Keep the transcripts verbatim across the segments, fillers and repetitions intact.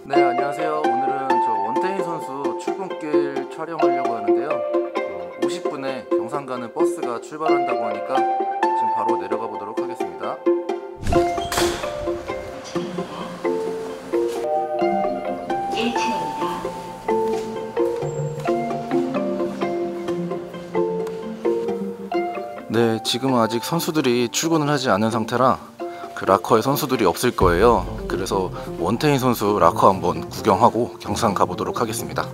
네, 안녕하세요. 오늘은 저 원태인 선수 출근길 촬영하려고 하는데요. 어, 오십 분에 경산 가는 버스가 출발한다고 하니까 지금 바로 내려가 보도록 하겠습니다. 일 층입니다. 네, 지금은 아직 선수들이 출근을 하지 않은 상태라 그 락커에 선수들이 없을 거예요. 그래서 원태인 선수 락커 한번 구경하고 경산 가보도록 하겠습니다.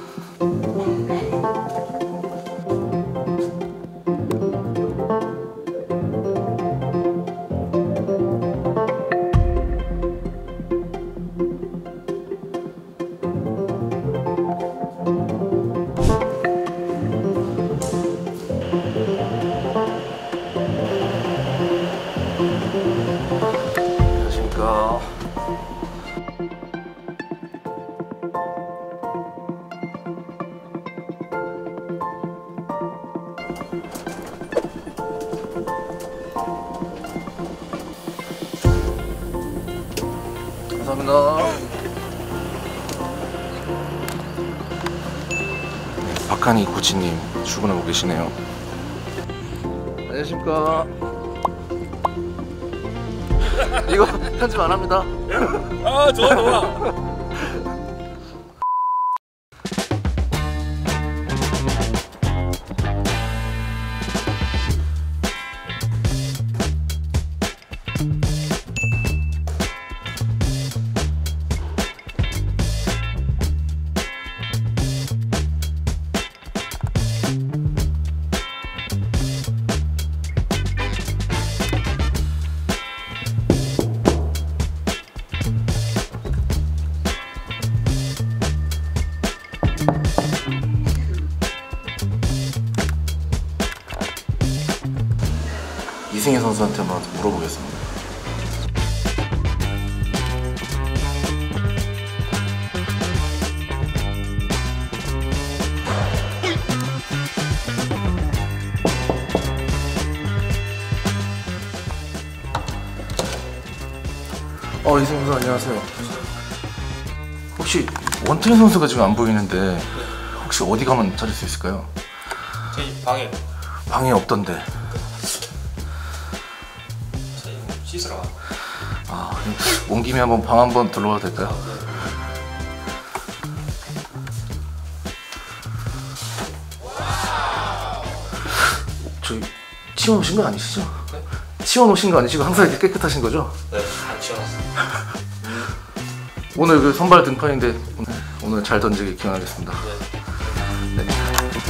안녕하십니까. 감사합니다. 네, 박한희 코치님 출근하고 계시네요. 안녕하십니까. 이거 편집 안 합니다. 아, 좋아 좋아. 이승희 선수한테 한번 물어보겠습니다. 어, 이승희 선수 안녕하세요. 혹시 원태인 선수가 지금 안 보이는데 혹시 어디 가면 찾을 수 있을까요? 저희 방에 방에 없던데. 저희 씻으러 가. 아, 온 김에 한번 방 한번 들러와도 될까요? 저희 치워 놓으신 거 아니시죠? 네? 치워 놓으신 거 아니시고 항상 이렇게 깨끗하신 거죠? 네, 다 치워놨어요. 오늘 그 선발 등판인데 오늘, 오늘 잘 던지길 기원하겠습니다. 네. 네.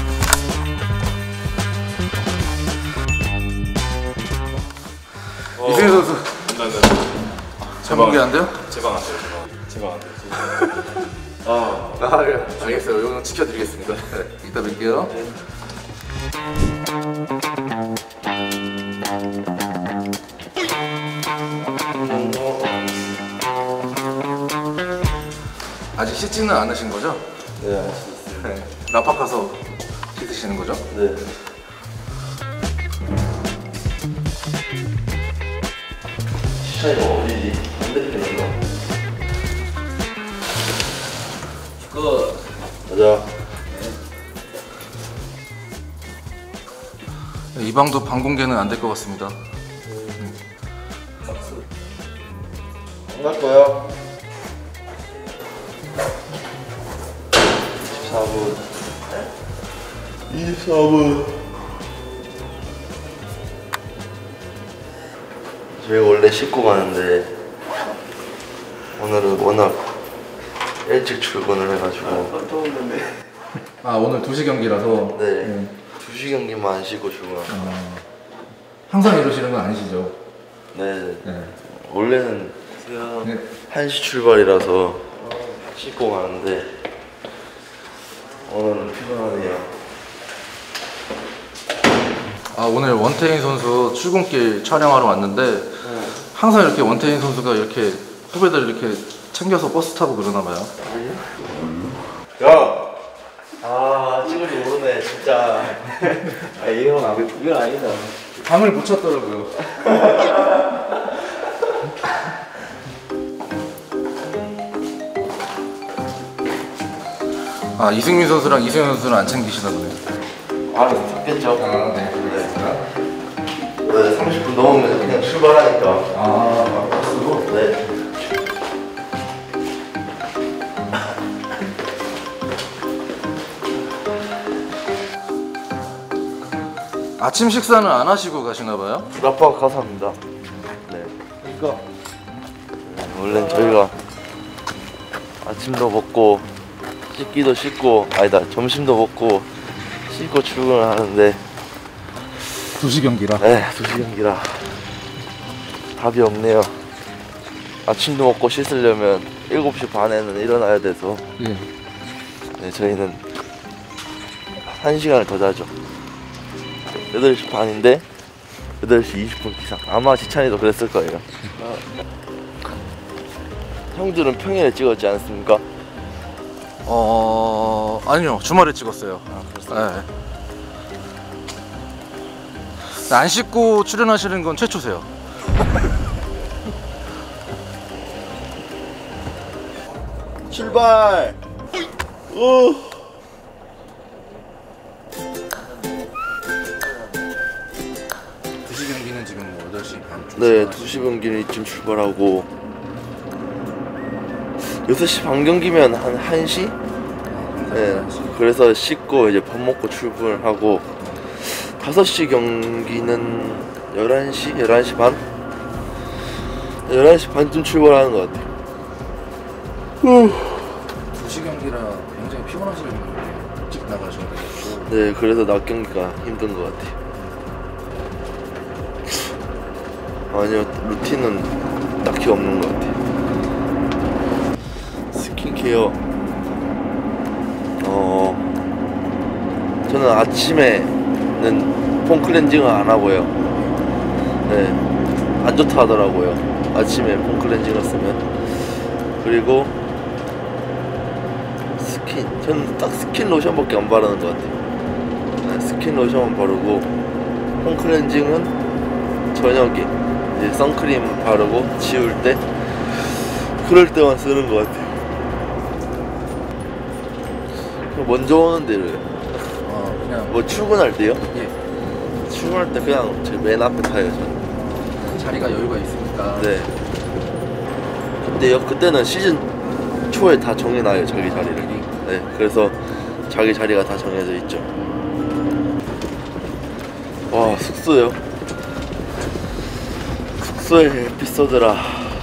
어, 이승희 선수 네, 네. 잘 먹게 안 돼요? 제방 안 돼요. 제방 안 돼요. 아, 아, 예. 알겠어요. 이거는 지켜드리겠습니다. 네, 이따 뵐게요. 아직 씻지는 않으신 거죠? 네, 알 수 있어요. 네. 라팍 가서 씻으시는 거죠? 네. 시차이가 어디지? 반대편인가? 끝. 가자. 이 방도 방 공개는 안 될 것 같습니다. 안 갈 거야. 이십사 분. 이십사 분. 저희 원래 씻고 가는데 오늘은 워낙 일찍 출근을 해가지고 아, 오늘 두 시 경기라서 네. 두 시 경기만 안 쉬고 출근. 어, 항상 이러시는 건 아니시죠? 네. 네. 원래는 네. 한 시 출발이라서 씻고 가는데 오늘은 피곤하네요. 아, 오늘 원태인 선수 출근길 촬영하러 왔는데 항상 이렇게 원태인 선수가 이렇게 후배들 이렇게 챙겨서 버스 타고 그러나 봐요. 야! 아, 찍을 줄 모르네, 진짜. 아, 이건 안, 이건 아니다. 방을 붙였더라고요. 아 이승민 선수랑 이승현 선수는 안 챙기시나 보네요. 알아서 잡겠죠. 아, 네. 네. 네, 삼십 분 넘으면 그냥 출발하니까. 아 버스로? 네. 아침 식사는 안 하시고 가시나 봐요? 아빠가 가서 합니다. 네. 이거. 네, 원래는 저희가 아침도 먹고 씻기도 씻고 아니다 점심도 먹고 씻고 출근을 하는데 두 시 경기라. 네, 두 시 경기라 답이 없네요. 아침도 먹고 씻으려면 일곱 시 반에는 일어나야 돼서 예. 네, 저희는 한 시간을 더 자죠. 여덟 시 반인데 여덟 시 이십 분 기상. 아마 지찬이도 그랬을 거예요. 형들은 평일에 찍었지 않습니까? 어 아니요 주말에 찍었어요. 아, 그렇습니다. 네. 안 씻고 출연하시는 건 최초세요. 출발! 오! 두 시 경기는 지금 뭐 여덟 시 반쯤. 네, 두 시 경기는 이쯤 출발하고 여섯 시 반 경기면 한 한 시? 네, 그래서 씻고 이제 밥 먹고 출근을 하고 다섯 시 경기는 열한 시? 열한 시 반? 열한 시 반쯤 출발하는 것 같아요. 두 시 경기라 굉장히 피곤하시겠네요. 일찍 나가셔야 되겠고. 네, 그래서 낮 경기가 힘든 것 같아요. 아니요, 루틴은 딱히 없는 것 같아요. 스킨케어 어 저는 아침에는 폼 클렌징을 안 하고요. 네, 안 좋다 하더라고요. 아침에 폼 클렌징을 쓰면. 그리고 스킨, 저는 딱 스킨 로션밖에 안 바르는 것 같아요. 네, 스킨 로션만 바르고 폼 클렌징은 저녁에 이제 선크림 바르고 지울 때 그럴 때만 쓰는 것 같아요. 먼저 오는 데를 어 그냥 뭐 출근할 때요? 예 출근할 때 그냥 제 맨 앞에 타요. 저는. 자리가 여유가 있으니까. 네. 그때요? 그때는 시즌 초에 다 정해놔요, 자기 자리를. 네, 그래서 자기 자리가 다 정해져 있죠. 와, 숙소요? 숙소의 에피소드라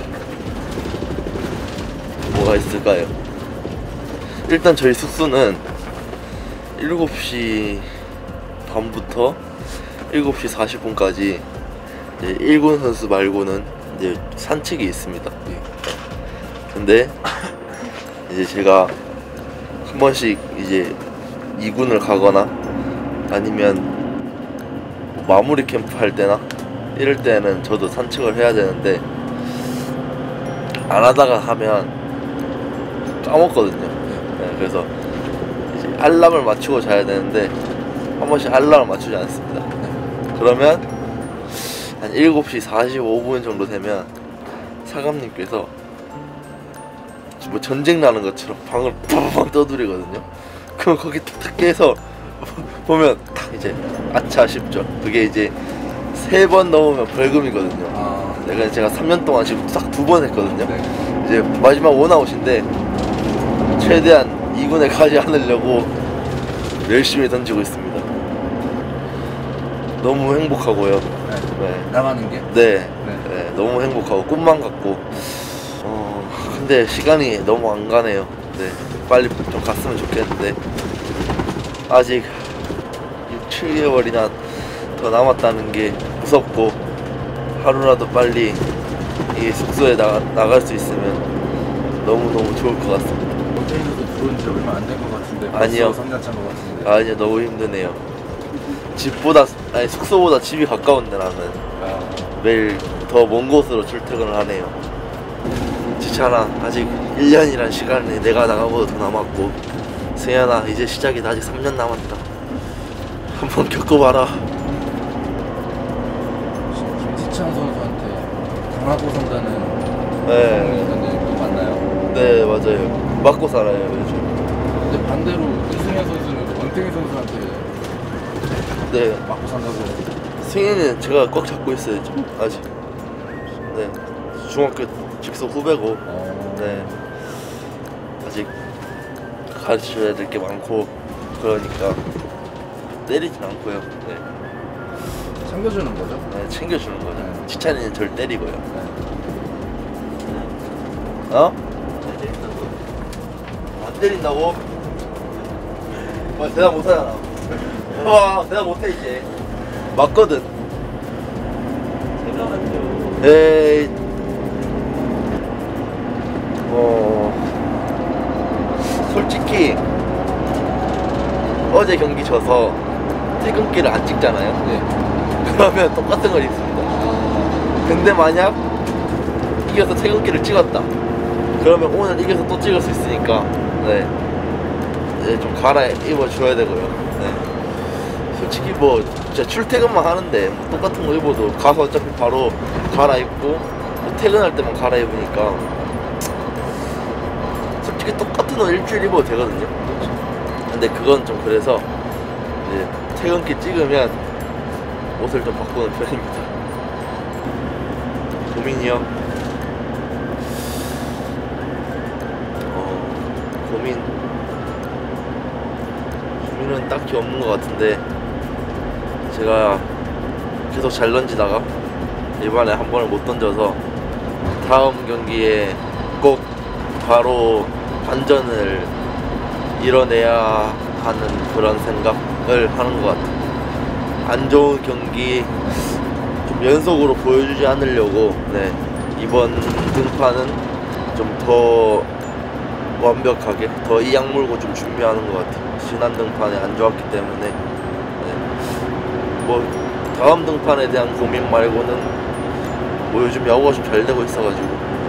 뭐가 있을까요? 일단 저희 숙소는 일곱 시 반부터 일곱 시 사십 분까지 이제 일 군 선수 말고는 이제 산책이 있습니다. 예. 근데 이제 제가 한 번씩 이제 이 군을 가거나 아니면 마무리 캠프 할 때나 이럴 때는 저도 산책을 해야 되는데 안 하다가 하면 까먹거든요. 네, 그래서 이제 알람을 맞추고 자야 되는데 한 번씩 알람을 맞추지 않습니다. 그러면 한 일곱 시 사십오 분 정도 되면 사감님께서 뭐 전쟁 나는 것처럼 방을 팡팡 떠들이거든요. 그럼 거기 탁탁 깨서 보면 탁 이제 아차 싶죠. 그게 이제 세 번 넘으면 벌금이거든요. 아 내가 제가 삼 년 동안 지금 딱 두 번 했거든요. 네. 이제 마지막 원아웃인데 최대한 이 군에 가지 않으려고 열심히 던지고 있습니다. 너무 행복하고요. 네. 네. 나가는 게. 네, 네. 네, 너무 행복하고 꿈만 같고. 어, 근데 시간이 너무 안 가네요. 네, 빨리 좀 갔으면 좋겠는데 아직 육, 칠 개월이나 더 남았다는 게 무섭고 하루라도 빨리 이 숙소에 나가, 나갈 수 있으면 너무너무 좋을 것 같습니다. 호텔에도 들어온 지 얼마 안 된 것 같은데. 아니요. 삼 년 차인 것 같은데. 아니요, 너무 힘드네요. 집보다 아니 숙소보다 집이 가까운데 나는 아, 매일 더 먼 곳으로 출퇴근을 하네요. 지찬아, 아직 일 년이란 시간이 내가 나가보다 더 남았고 승현아, 이제 시작이다. 아직 삼 년 남았다. 한번 겪어봐라. 김지창 선수한테 당하고 산다는 네, 소문이 있던데 그거 맞나요? 네 맞아요. 맞고 살아요 요즘. 근데 반대로 이승현 선수는 원태인 선수한테 네, 맞고 산다고. 승현이는 제가 꽉 잡고 있어요 지금 아직. 네, 중학교 직속 후배고, 어. 네, 아직 가르쳐야 될 게 많고 그러니까 때리진 않고요. 네, 챙겨주는 거죠? 네 챙겨주는 거죠. 네. 지찬이는 저를 때리고요. 네. 어? 안 때린다고? 뭐 대답 못하잖아. 와, 대답 못해 이제. 맞거든. 에이, 뭐 솔직히 어제 경기 져서 퇴근길을 안 찍잖아요. 네. 그러면 똑같은 걸 입습니다. 근데 만약 이겨서 퇴근길을 찍었다, 그러면 오늘 이겨서 또 찍을 수 있으니까 네, 이제 좀 갈아입어 줘야 되고요. 네. 솔직히 뭐 진짜 출퇴근만 하는데 뭐 똑같은 거 입어도 가서 어차피 바로 갈아입고 뭐 퇴근할 때만 갈아입으니까 솔직히 똑같은 옷 일주일 입어도 되거든요. 근데 그건 좀 그래서 이제 퇴근길 찍으면 옷을 좀 바꾸는 편입니다. 고민이요? 어, 고민 고민은 딱히 없는 것 같은데, 제가 계속 잘 던지다가 이번에 한 번을 못 던져서 다음 경기에 꼭 바로 반전을 이뤄내야 하는 그런 생각을 하는 것 같아요. 안 좋은 경기 좀 연속으로 보여주지 않으려고, 네, 이번 등판은 좀 더 완벽하게 더 이 약물고 좀 준비하는 것 같아요. 지난 등판에 안 좋았기 때문에. 네. 뭐 다음 등판에 대한 고민 말고는 뭐 요즘 야구가 좀 잘 되고 있어가지고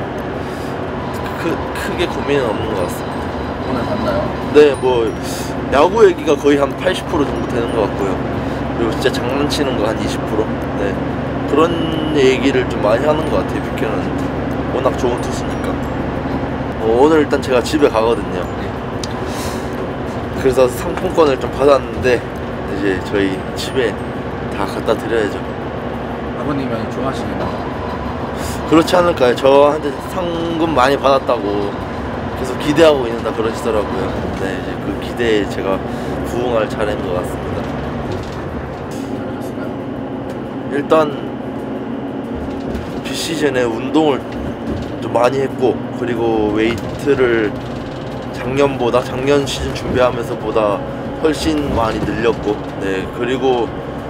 크, 크게 고민은 없는 것 같습니다. 오늘 봤나요? 네, 뭐 야구 얘기가 거의 한 팔십 퍼센트 정도 되는 것 같고요. 그리고 진짜 장난치는 거 한 이십 퍼센트. 네, 그런 얘기를 좀 많이 하는 것 같아요. 뷰캐넌은 워낙 좋은 투수니까. 어, 오늘 일단 제가 집에 가거든요. 그래서 상품권을 좀 받았는데 이제 저희 집에 다 갖다 드려야죠. 아버님이 많이 좋아하시겠나? 그렇지 않을까요? 저한테 상금 많이 받았다고 계속 기대하고 있는다 그러시더라고요. 네, 이제 그 기대에 제가 부응할 차례인 것 같습니다. 일단 비시즌에 운동을 좀 많이 했고, 그리고 웨이트를 작년보다 작년 시즌 준비하면서보다 훨씬 많이 늘렸고, 네, 그리고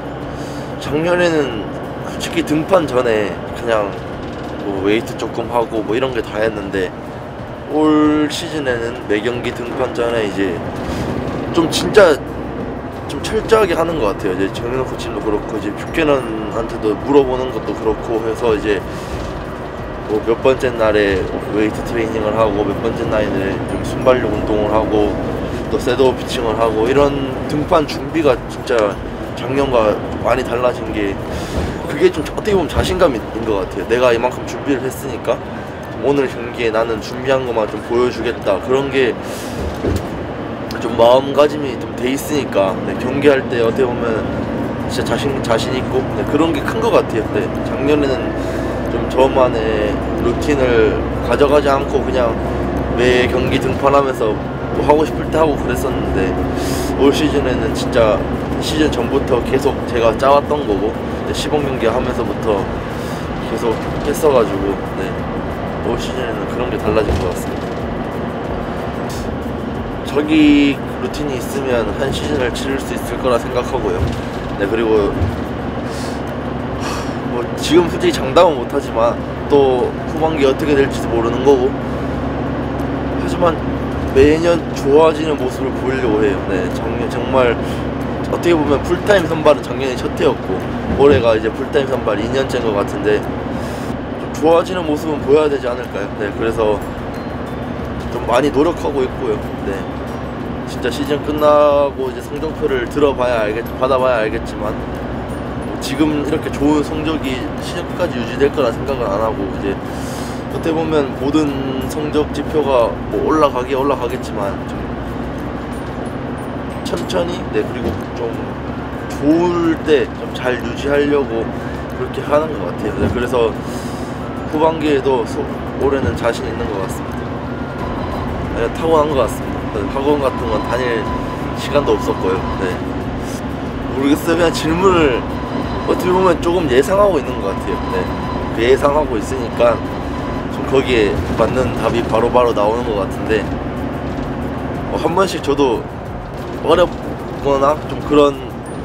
작년에는 솔직히 등판 전에 그냥 뭐 웨이트 조금 하고 뭐 이런 게 다 했는데, 올 시즌에는 매 경기 등판 전에 이제 좀 진짜 좀 철저하게 하는 것 같아요. 이제 정현호 코치도 그렇고 이제 뷰캐넌한테도 물어보는 것도 그렇고 해서 이제 뭐 몇 번째 날에 웨이트 트레이닝을 하고 몇 번째 날에 좀 순발력 운동을 하고 또 셋업 피칭을 하고, 이런 등판 준비가 진짜 작년과 많이 달라진 게, 그게 좀 어떻게 보면 자신감인 것 같아요. 내가 이만큼 준비를 했으니까 오늘 경기에 나는 준비한 것만 좀 보여주겠다, 그런 게 좀 마음가짐이 좀 돼 있으니까, 네, 경기할 때 어떻게 보면 진짜 자신 자신 있고, 네, 그런 게 큰 것 같아요. 네, 작년에는 좀 저만의 루틴을 가져가지 않고 그냥 매 경기 등판하면서 뭐 하고 싶을 때 하고 그랬었는데, 올 시즌에는 진짜 시즌 전부터 계속 제가 짜왔던 거고, 네, 시범 경기 하면서부터 계속 했어가지고, 네, 올 시즌에는 그런 게 달라진 것 같습니다. 저기 루틴이 있으면 한 시즌을 치를 수 있을 거라 생각하고요. 네, 그리고 뭐 지금 솔직히 장담은 못하지만 또 후반기 어떻게 될지도 모르는 거고, 하지만 매년 좋아지는 모습을 보이려고 해요. 네, 작년 정말 어떻게 보면 풀타임 선발은 작년이 첫 해였고, 올해가 이제 풀타임 선발 이 년째인 것 같은데 좀 좋아지는 모습은 보여야 되지 않을까요? 네, 그래서 좀 많이 노력하고 있고요. 네, 진짜 시즌 끝나고 이제 성적표를 들어봐야 알겠, 받아봐야 알겠지만 뭐 지금 이렇게 좋은 성적이 시즌 끝까지 유지될 거라 생각은 안 하고, 이제 어떻게 보면 모든 성적 지표가 뭐 올라가기 올라가겠지만 좀 천천히 네 그리고 좀 좋을 때 좀 잘 유지하려고 그렇게 하는 것 같아요. 네, 그래서 후반기에도 소, 올해는 자신 있는 것 같습니다. 네, 타고난 것 같습니다. 네, 학원 같은 건 다닐 시간도 없었고요. 네. 모르겠어요. 그냥 질문을 어떻게 보면 조금 예상하고 있는 것 같아요. 네. 그 예상하고 있으니까 좀 거기에 맞는 답이 바로바로 바로 나오는 것 같은데 어, 한 번씩 저도 어렵거나 좀 그런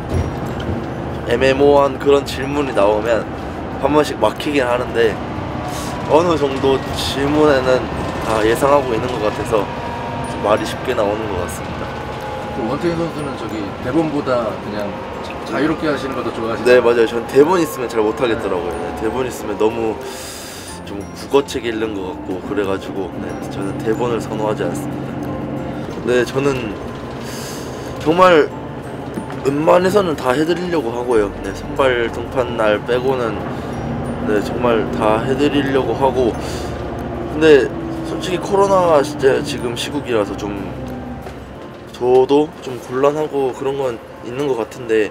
애매모호한 그런 질문이 나오면 한 번씩 막히긴 하는데 어느 정도 질문에는 다 예상하고 있는 것 같아서 좀 말이 쉽게 나오는 것 같습니다. 원태인 선수는 저기 대본보다 그냥 자유롭게 하시는 걸 더 좋아하시나요? 네 맞아요. 전 대본 있으면 잘 못하겠더라고요. 네, 대본 있으면 너무 좀 국어책 읽는 것 같고 그래가지고 네, 저는 대본을 선호하지 않습니다. 네 저는 정말 웬만해서는 다 해드리려고 하고요. 네 선발 등판 날 빼고는 네 정말 다 해드리려고 하고 근데 솔직히 코로나가 진짜 지금 시국이라서 좀 저도 좀 곤란하고 그런 건 있는 것 같은데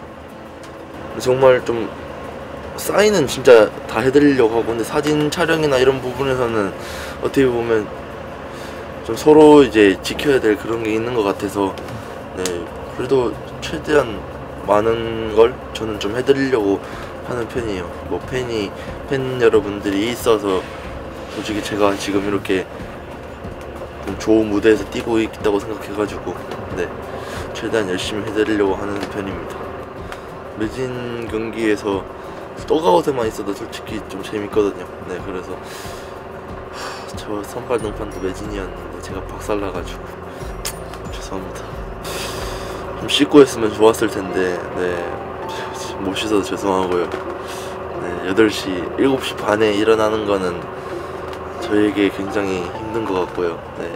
정말 좀 사인은 진짜 다 해드리려고 하고 근데 사진 촬영이나 이런 부분에서는 어떻게 보면 좀 서로 이제 지켜야 될 그런 게 있는 것 같아서 네 그래도 최대한 많은 걸 저는 좀 해드리려고 하는 편이에요. 뭐 팬이 팬 여러분들이 있어서 솔직히 제가 지금 이렇게 좀 좋은 무대에서 뛰고 있다고 생각해가지고 네 최대한 열심히 해드리려고 하는 편입니다. 매진 경기에서 떠가웃에만 있어도 솔직히 좀 재밌거든요. 네 그래서 하, 저 선발 등판도 매진이었는데 제가 박살나가지고 죄송합니다. 좀 씻고 했으면 좋았을 텐데 네못 씻어서 죄송하고요. 네 여덟 시 일곱 시 반에 일어나는 거는 저에게 굉장히 힘든 것 같고요. 네.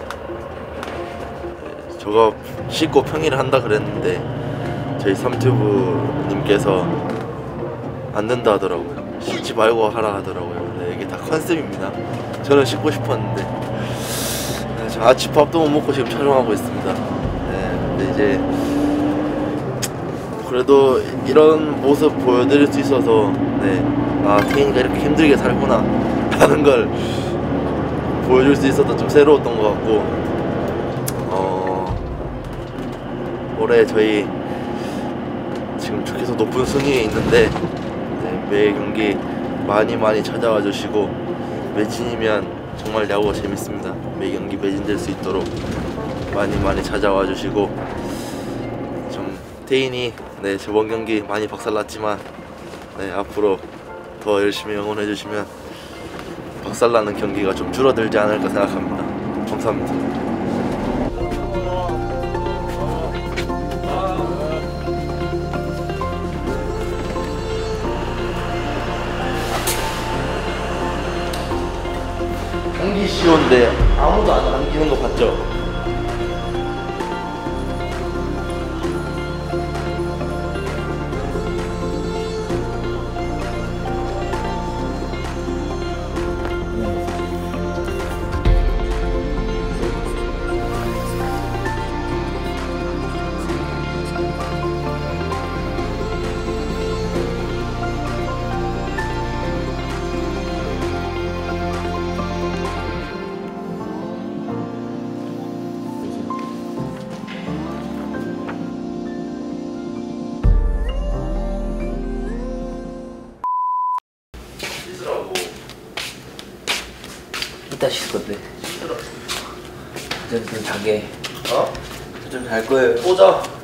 네 저가 씻고 평일에 한다 그랬는데 저희 삼튜브님께서 안 된다 하더라고요. 씻지 말고 하라 하더라고요. 네, 이게 다 컨셉입니다. 저는 씻고 싶었는데 네, 저 아침밥도 못 먹고 지금 촬영하고 있습니다. 네, 근데 이제 그래도 이런 모습 보여드릴 수 있어서 네, 아 태인이가 이렇게 힘들게 살구나 하는 걸 보여줄 수 있어서 좀 새로웠던 것 같고 어 올해 저희 지금 계속 높은 순위에 있는데 네, 매 경기 많이 많이 찾아와 주시고 매진이면 정말 야구가 재밌습니다. 매 경기 매진될 수 있도록 많이 많이 찾아와 주시고 좀 태인이 네 저번 경기 많이 박살났지만 네 앞으로 더 열심히 응원해 주시면 박살나는 경기가 좀 줄어들지 않을까 생각합니다. 감사합니다. 감기 쉬운데 아무도 안 감기는 거 봤죠? 이따 쉴 건데. 이제 좀 자게. 어? 좀 잘 거예요. 보자.